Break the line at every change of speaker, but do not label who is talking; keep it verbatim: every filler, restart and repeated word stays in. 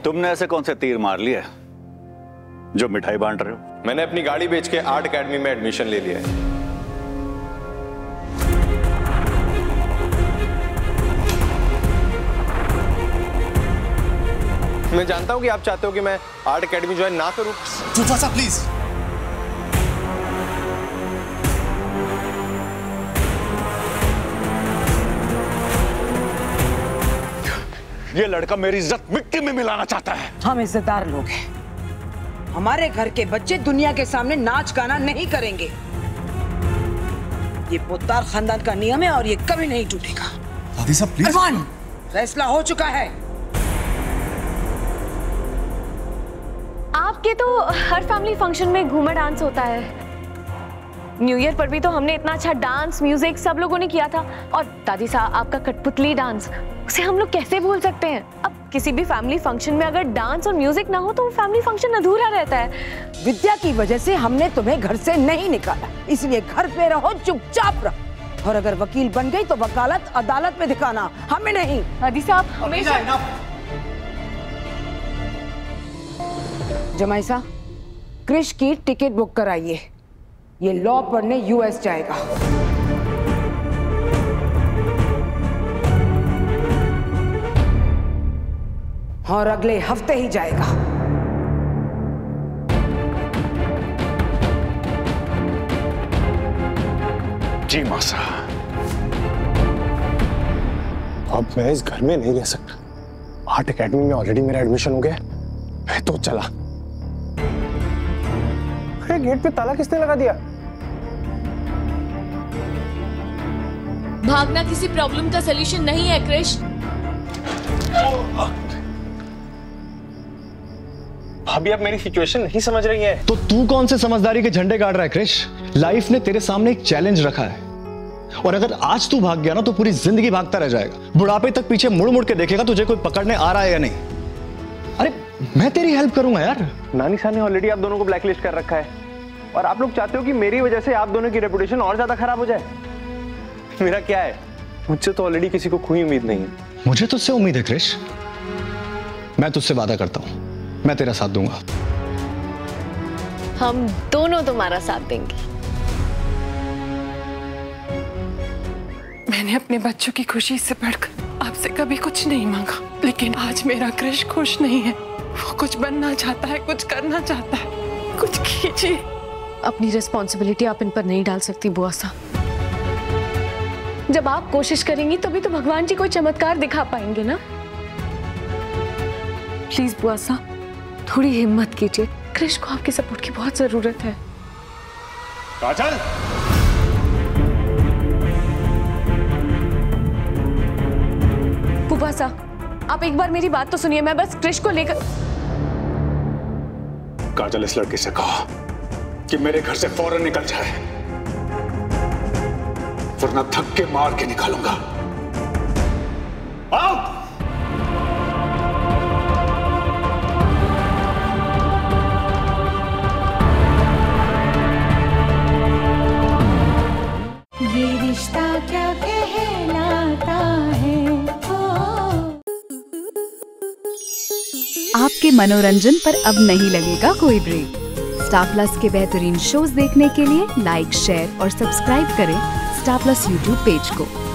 तुमने ऐसे कौन से तीर मार लिए जो मिठाई बांट रहे हो?
मैंने अपनी गाड़ी बेच के आर्ट एकेडमी में एडमिशन ले लिया है। मैं जानता हूं कि आप चाहते हो कि मैं आर्ट एकेडमी ज्वाइन ना करूं।
Mufasa please.
ये लड़का मेरी इज्जत मिट्टी में मिलाना चाहता है।
हम इज्जतदार लोग हैं। हमारे घर के बच्चे दुनिया के सामने नाच गाना नहीं करेंगे। ये पोतार खानदान का नियम है और ये कभी नहीं टूटेगा।
दादी साहब प्लीज।
इरफान, फैसला हो चुका है।
आपके तो हर फैमिली फंक्शन में घूमर डांस होता है। न्यू ईयर पर भी तो हमने इतना अच्छा डांस म्यूजिक सब लोगों ने किया था। और दादी साहब आपका कठपुतली डांस, उसे हम लोग कैसे भूल सकते हैं? अब किसी भी फैमिली फंक्शन में अगर डांस और म्यूजिक ना हो तो वो फैमिली फंक्शन अधूरा रहता है।
विद्या की वजह से हमने तुम्हें घर से नहीं निकाला, इसलिए घर पे रहो, चुपचाप रहो। और अगर वकील बन गई तो वकालत अदालत में दिखाना, हमें नहीं।
दादी साहब हमेशा।
जमाई साहब, क्रिश की टिकट बुक कराइए। ये लॉ पढ़ने यूएस जाएगा। और अगले हफ्ते ही जाएगा।
जी मासा।
अब मैं इस घर में नहीं रह सकता। आर्ट एकेडमी में ऑलरेडी मेरा एडमिशन हो गया। मैं तो चला। अरे गेट पे ताला किसने लगा दिया?
भागना किसी प्रॉब्लम का सलूशन नहीं है क्रिश।
भाभी आप मेरी सिचुएशन नहीं समझ रही हैं।
तो तू कौन से समझदारी के झंडे गाड़ रहा है क्रिश? लाइफ ने तेरे सामने एक चैलेंज रखा है और अगर आज तू भाग गया ना तो पूरी जिंदगी भागता रह जाएगा। बुढ़ापे तक पीछे मुड़ मुड़ के देखेगा तुझे कोई पकड़ने आ रहा है या नहीं। अरे मैं तेरी हेल्प करूंगा यार।
नानी साहब ने ऑलरेडी आप दोनों को ब्लैकलिस्ट कर रखा है और आप लोग चाहते हो कि मेरी वजह से आप दोनों की रेपुटेशन और ज्यादा खराब हो जाए। मेरा क्या है? मुझसे तो ऑलरेडी किसी को कोई उम्मीद नहीं है।
मुझे तुझसे उम्मीद है क्रिश। मैं तुझसे वादा करता हूं, मैं तेरा साथ दूंगा।
हम दोनों तुम्हारा साथ देंगे।
मैंने अपने बच्चों की खुशी से बढ़कर आपसे कभी कुछ नहीं मांगा, लेकिन आज मेरा क्रिश खुश नहीं है। वो कुछ बनना चाहता है, कुछ करना चाहता है। कुछ कीजिए।
अपनी रिस्पॉन्सिबिलिटी आप इन पर नहीं डाल सकती बुआ साहब। जब आप कोशिश करेंगी तभी तो भगवान जी कोई चमत्कार दिखा पाएंगे ना। प्लीज बुआ साहब थोड़ी हिम्मत कीजिए। क्रिश को आपकी सपोर्ट की बहुत जरूरत है।
काजल,
बुआ साहब आप एक बार मेरी बात तो सुनिए। मैं बस क्रिश को लेकर।
काजल इस लड़के से कहो कि मेरे घर से फौरन निकल जाए, वरना धक्के मार के निकालूंगा। आओ।
ये रिश्ता क्या कहलाता है।
आपके मनोरंजन पर अब नहीं लगेगा कोई ब्रेक। स्टार प्लस के बेहतरीन शोज देखने के लिए लाइक, शेयर और सब्सक्राइब करें स्टार प्लस यूट्यूब पेज को।